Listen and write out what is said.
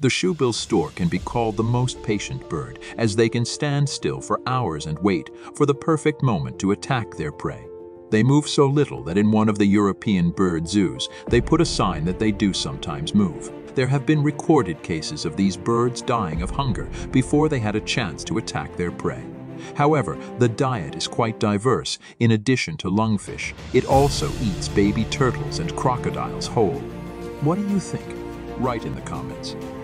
The shoebill stork can be called the most patient bird, as they can stand still for hours and wait for the perfect moment to attack their prey. They move so little that in one of the European bird zoos, they put a sign that they do sometimes move. There have been recorded cases of these birds dying of hunger before they had a chance to attack their prey. However, the diet is quite diverse. In addition to lungfish, it also eats baby turtles and crocodiles whole. What do you think? Write in the comments.